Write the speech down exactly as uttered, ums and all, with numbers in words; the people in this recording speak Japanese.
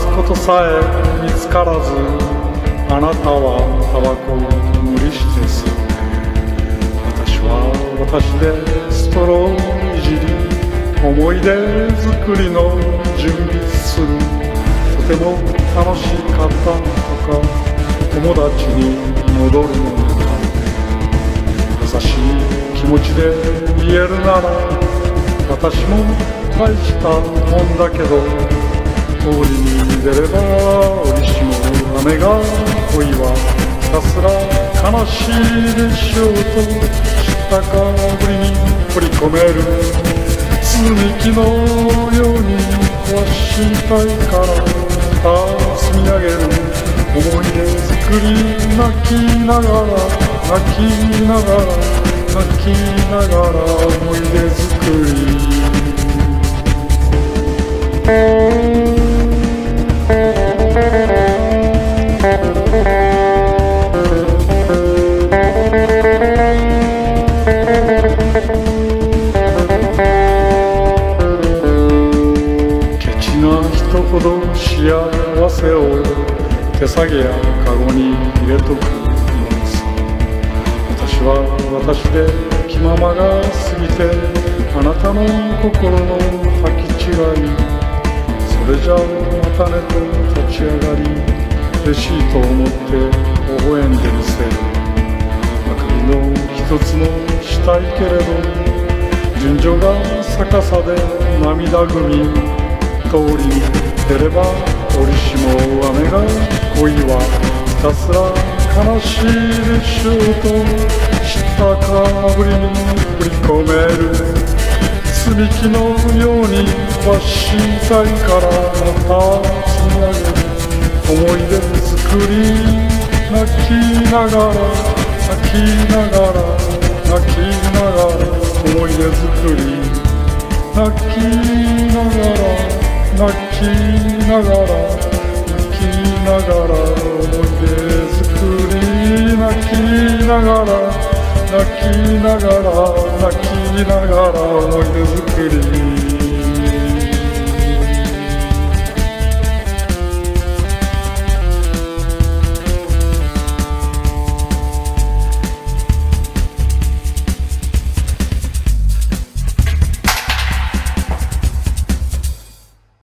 すことさえ見つからず、あなたはタバコを無理して吸って、私は私でストローをいじり、思い出作りの準備する。とても楽しかったとか、友達に戻るのか、優しい気持ちで言えるなら、私も大したもんだけど、通りに出れば折しも雨が恋はひたすら悲しいでしょうと、知ったかぶりに掘り込める。積み木のように壊したいから、また積み上げる。思い出作り泣きながら、泣きながら、泣きながら思い出作り。ケチな人ほど幸せを手提げやカゴに入れとくのさ。私は私で気ままが過ぎて、あなたの心の履き違い。それじゃあまたねと立ち上がり、レシートを持って微笑んでみせる。あくびの一つもしたいけれど、順序が逆さで涙ぐみ、通りに出れば折しも雨が恋はひたすら悲しいでしょうと、知ったかぶりに振り込める。積み木のように壊したいから、また積み上げる。思い出作り泣きながら、泣きながら、泣きながら思い出作り。泣きながら、泣きながら、泣きながら思い出作り。泣きながら、泣きながら、泣きながら思い出作り。